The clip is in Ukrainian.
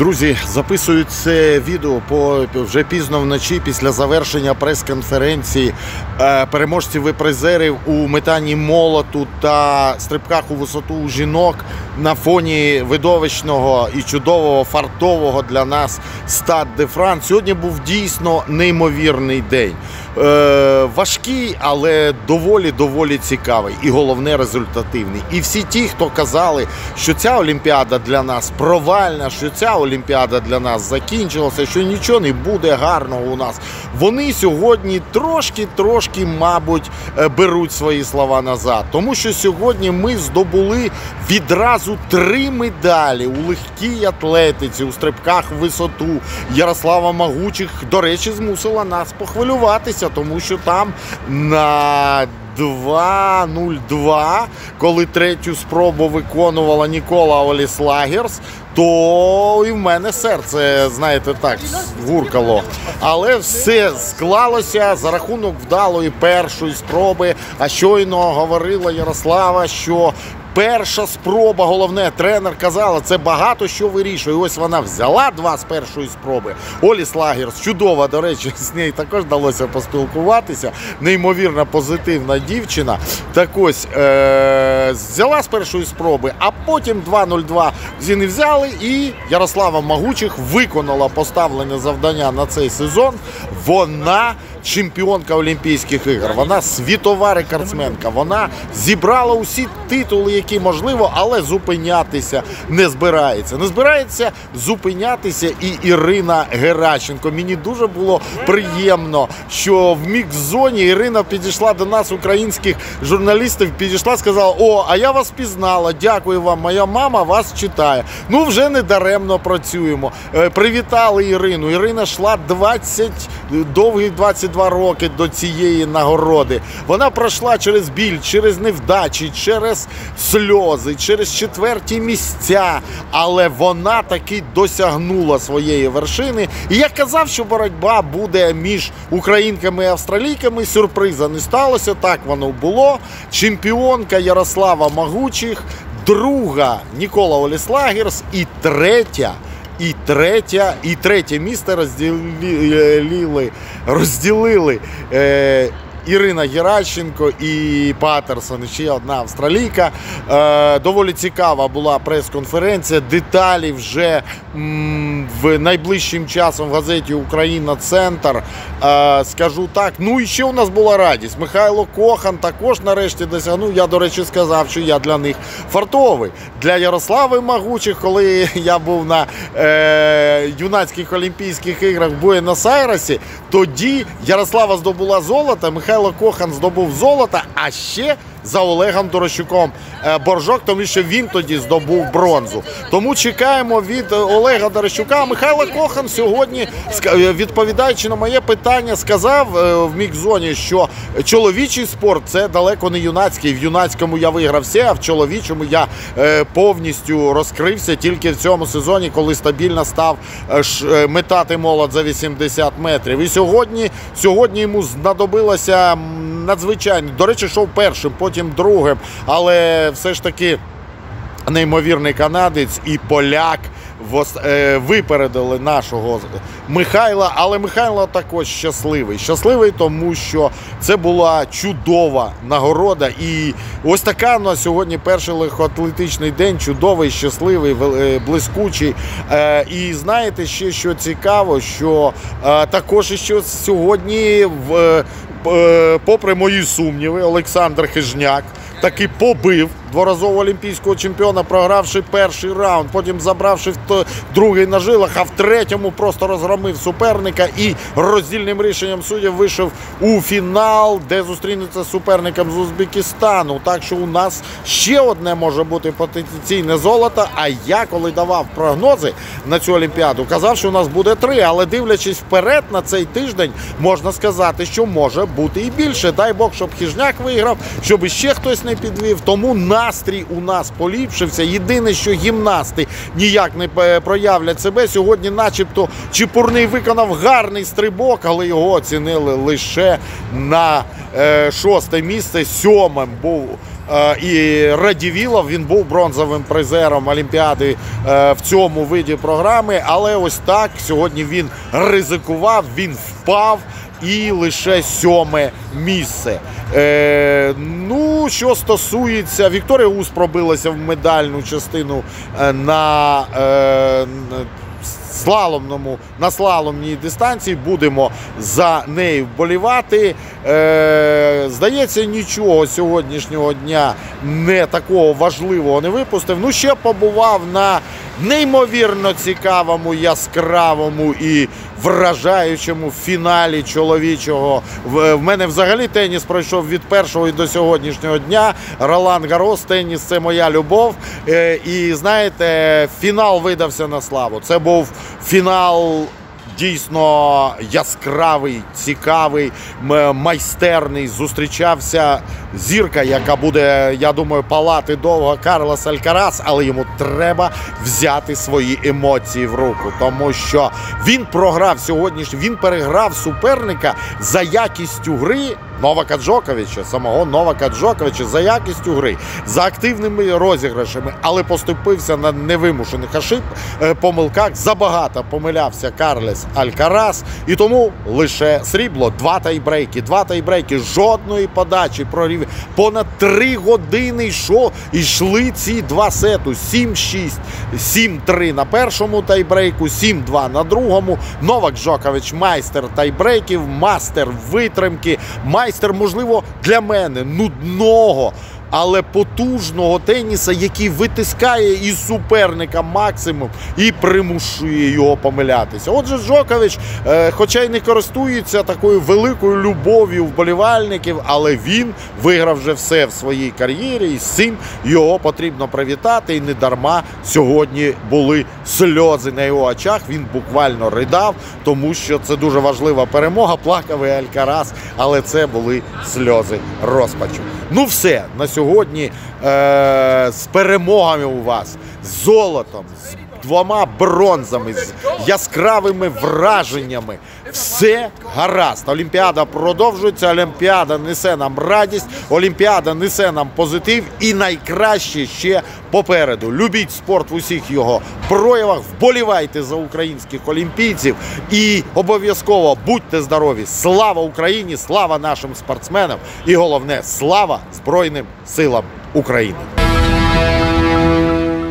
Друзі, записую це відео вже пізно вночі після завершення прес-конференції переможців і призерів у метанні молоту та стрибках у висоту у жінок на фоні видовищного і чудового фартового для нас Стад де Франс. Сьогодні був дійсно неймовірний день. Важкий, але доволі цікавий і головне результативний. І всі ті, хто казали, що ця Олімпіада для нас провальна, що ця Олімпіада для нас закінчилася, що нічого не буде гарного у нас, вони сьогодні трошки, мабуть, беруть свої слова назад. Тому що сьогодні ми здобули відразу 3 медалі у легкій атлетиці, у стрибках в висоту. Ярослава Магучих, до речі, змусила нас похвилюватися, тому що там на 2:02, коли третю спробу виконувала Нікола Оліслагерс, то і в мене серце, знаєте, так, гуркало. Але все склалося за рахунок вдалої першої спроби. А щойно говорила Ярослава, що перша спроба, головне, тренер казала, це багато що вирішує. Ось вона взяла 2 з першої спроби. Оліслагерс, чудова, до речі, з нею також вдалося поспілкуватися. Неймовірно позитивна дівчина. Так ось, взяла з першої спроби, а потім 2:02 зіни взяли, і Ярослава Магучих виконала поставлене завдання на цей сезон. Вона чемпіонка Олімпійських ігор, вона світова рекордсменка, вона зібрала усі титули, які можливо, але зупинятися не збирається. Не збирається зупинятися і Ірина Геращенко. Мені дуже було приємно, що в мікс-зоні Ірина підійшла до нас, українських журналістів, підійшла, сказала: "О, а я вас пізнала, дякую вам, моя мама вас читає". Ну, вже не даремно працюємо. Привітали Ірину. Ірина йшла довгих 22 роки до цієї нагороди. Вона пройшла через біль, через невдачі, через сльози, через 4-ті місця, але вона таки досягнула своєї вершини. І я казав, що боротьба буде між українками і австралійками. Сюрприза не сталося, так воно було. Чемпіонка Ярослава Магучих, друга Нікола Оліслагерс і третє місце розділили Ірина Геращенко і Патерсон, ще одна австралійка. Доволі цікава була прес-конференція, деталі вже найближчим часом в газеті «Україна Центр». Скажу так, ну і ще у нас була радість. Михайло Кохан також нарешті досягнув, я, до речі, сказав, що я для них фартовий. Для Ярослави Магучих, коли я був на юнацьких Олімпійських іграх в Буенос-Айресі, тоді Ярослава здобула золото, Михайло Кохан здобув золото, а ще за Олегом Дорощуком боржок, тому що він тоді здобув бронзу. Тому чекаємо від Олега Дорощука. Михайло Кохан сьогодні, відповідаючи на моє питання, сказав в мікс-зоні, що чоловічий спорт – це далеко не юнацький. В юнацькому я виграв все, а в чоловічому я повністю розкрився тільки в цьому сезоні, коли стабільно став метати молот за 80 метрів. І сьогодні йому знадобилося надзвичайно. До речі, йшов першим, потім другим, але все ж таки неймовірний канадець і поляк випередили нашого Михайла, але Михайло також щасливий. Щасливий, тому що це була чудова нагорода. І ось така на сьогодні перший легкоатлетичний день, чудовий, щасливий, блискучий. І знаєте, ще що цікаво, що також ще сьогодні, попри мої сумніви, Олександр Хижняк таки побив дворазового олімпійського чемпіона, програвши перший раунд, потім забравши другий на жилах, а в третьому просто розгромив суперника і роздільним рішенням суддів вийшов у фінал, де зустрінеться з суперником з Узбекистану. Так що у нас ще одне може бути потенційне золото, а я, коли давав прогнози на цю Олімпіаду, казав, що у нас буде 3, але дивлячись вперед на цей тиждень, можна сказати, що може бути і більше. Дай Бог, щоб Хижняк виграв, щоб іще хтось не не підвів, тому настрій у нас поліпшився. Єдине, що гімнасти ніяк не проявлять себе. Сьогодні начебто Чепурний виконав гарний стрибок, але його оцінили лише на 6-те місце. 7-м був і Радівілов, він був бронзовим призером Олімпіади в цьому виді програми, але ось так сьогодні він ризикував, він впав і лише 7-ме місце. Ну, що стосується, Вікторія Ус пробилася в медальну частину на слаломній дистанції, будемо за нею вболівати. Здається, нічого сьогоднішнього дня не такого важливого не випустив. Ну, ще побував на неймовірно цікавому, яскравому і вражаючому фіналі чоловічого. В мене взагалі теніс пройшов від першого і до сьогоднішнього дня. Ролан Гарос, теніс – це моя любов. І, знаєте, фінал видався на славу. Це був фінал дійсно яскравий, цікавий, майстерний. Зустрічався зірка, яка буде, я думаю, палати довго, Карлос Алькарас, але йому треба взяти свої емоції в руку, тому що він програв сьогоднішній, він переграв суперника за якістю гри Новака Джоковича, самого Новака Джоковича, за якістю гри, за активними розіграшами, але поступився на невимушених помилках, забагато помилявся Карлос Алькарас, і тому лише срібло. Два тайбрейки, жодної подачі, прорів. Понад 3 години йшли ці два сету, 7-6, 7-3 на першому тайбрейку, 7-2 на другому. Новак Джокович майстер тайбрейків, мастер витримки, майстер, можливо, для мене нудного, але потужного теніса, який витискає із суперника максимум і примушує його помилятися. Отже, Джокович, хоча й не користується такою великою любов'ю вболівальників, але він виграв вже все в своїй кар'єрі, і з цим його потрібно привітати. І не дарма сьогодні були сльози на його очах, він буквально ридав, тому що це дуже важлива перемога, плакав і Алькарас, але це були сльози розпачу. Ну все, на сьогодні з перемогами у вас, з золотом, з 2 бронзами, з яскравими враженнями. Все гаразд. Олімпіада продовжується, Олімпіада несе нам радість, Олімпіада несе нам позитив і найкраще ще попереду. Любіть спорт в усіх його проявах, вболівайте за українських олімпійців і обов'язково будьте здорові. Слава Україні, слава нашим спортсменам і головне, слава Збройним силам України.